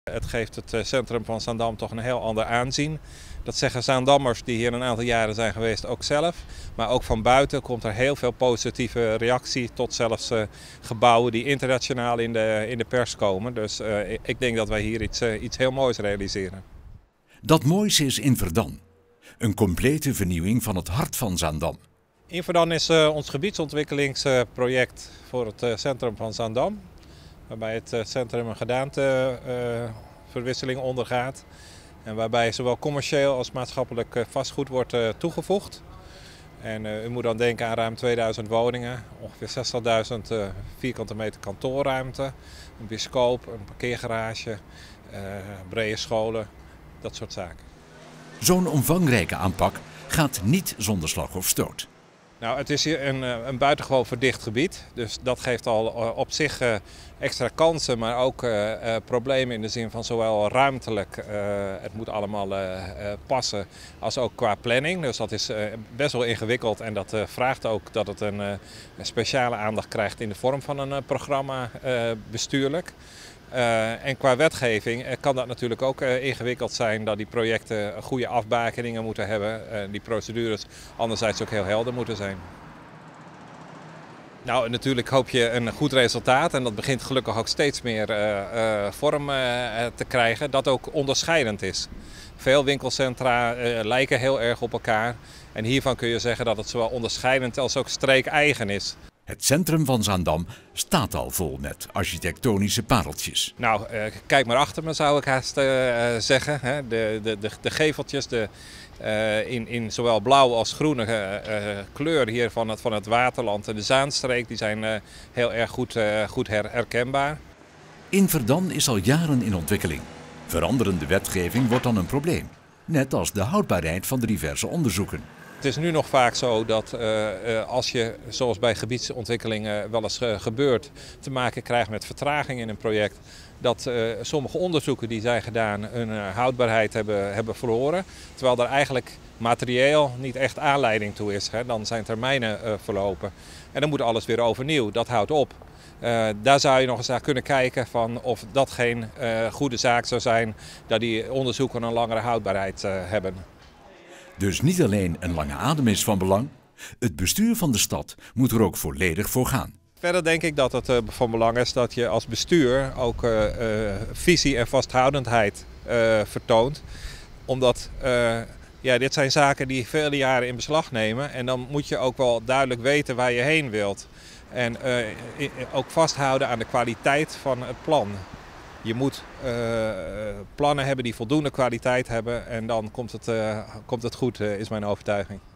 Het geeft het centrum van Zaandam toch een heel ander aanzien. Dat zeggen Zaandammers die hier een aantal jaren zijn geweest ook zelf. Maar ook van buiten komt er heel veel positieve reactie tot zelfs gebouwen die internationaal in de pers komen. Dus ik denk dat wij hier iets heel moois realiseren. Dat mooiste is in Verdam. Een complete vernieuwing van het hart van Zaandam. Inverdam is ons gebiedsontwikkelingsproject voor het centrum van Zaandam. Waarbij het centrum een gedaanteverwisseling ondergaat. En waarbij zowel commercieel als maatschappelijk vastgoed wordt toegevoegd. En u moet dan denken aan ruim 2000 woningen, ongeveer 60.000 vierkante meter kantoorruimte, een bioscoop, een parkeergarage, brede scholen, dat soort zaken. Zo'n omvangrijke aanpak gaat niet zonder slag of stoot. Nou, het is hier een buitengewoon verdicht gebied, dus dat geeft al op zich extra kansen, maar ook problemen in de zin van zowel ruimtelijk, het moet allemaal passen, als ook qua planning. Dus dat is best wel ingewikkeld en dat vraagt ook dat het een speciale aandacht krijgt in de vorm van een programma bestuurlijk. En qua wetgeving kan dat natuurlijk ook ingewikkeld zijn dat die projecten goede afbakeningen moeten hebben. Die procedures anderzijds ook heel helder moeten zijn. Nou, natuurlijk hoop je een goed resultaat en dat begint gelukkig ook steeds meer vorm te krijgen dat ook onderscheidend is. Veel winkelcentra lijken heel erg op elkaar en hiervan kun je zeggen dat het zowel onderscheidend als ook streekeigen is. Het centrum van Zaandam staat al vol met architectonische pareltjes. Nou, kijk maar achter me zou ik haast zeggen. Hè. De geveltjes in zowel blauw als groene kleur hier van het waterland en de Zaanstreek die zijn heel erg goed herkenbaar. In Verdam is al jaren in ontwikkeling. Veranderende wetgeving wordt dan een probleem. Net als de houdbaarheid van de diverse onderzoeken. Het is nu nog vaak zo dat als je, zoals bij gebiedsontwikkelingen wel eens gebeurt, te maken krijgt met vertraging in een project, dat sommige onderzoeken die zijn gedaan hun houdbaarheid hebben verloren. Terwijl er eigenlijk materieel niet echt aanleiding toe is. Hè. Dan zijn termijnen verlopen en dan moet alles weer overnieuw. Dat houdt op. Daar zou je nog eens naar kunnen kijken van of dat geen goede zaak zou zijn dat die onderzoeken een langere houdbaarheid hebben. Dus niet alleen een lange adem is van belang, het bestuur van de stad moet er ook volledig voor gaan. Verder denk ik dat het van belang is dat je als bestuur ook visie en vasthoudendheid vertoont. Omdat dit zijn zaken die vele jaren in beslag nemen en dan moet je ook wel duidelijk weten waar je heen wilt. En ook vasthouden aan de kwaliteit van het plan. Je moet plannen hebben die voldoende kwaliteit hebben en dan komt het goed, is mijn overtuiging.